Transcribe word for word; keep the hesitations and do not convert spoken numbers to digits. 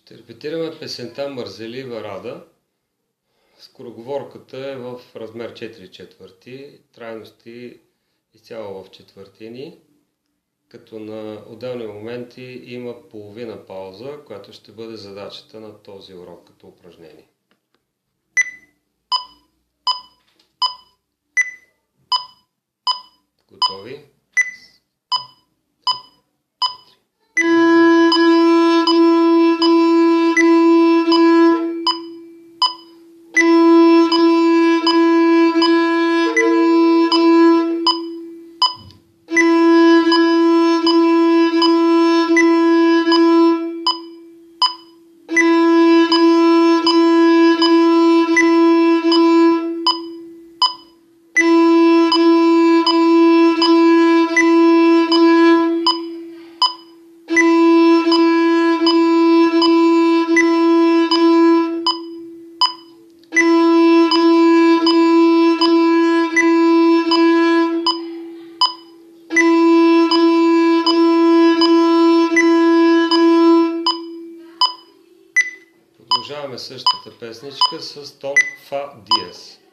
Ще репетираме песента Мързелива Рада. Скороговорката е в размер четири четвърти, трайности изцяло в четвъртини, като на отделни моменти има половина пауза, която ще бъде задачата на този урок като упражнение. Готови? Продължаваме същата песничка с тон Фа диез.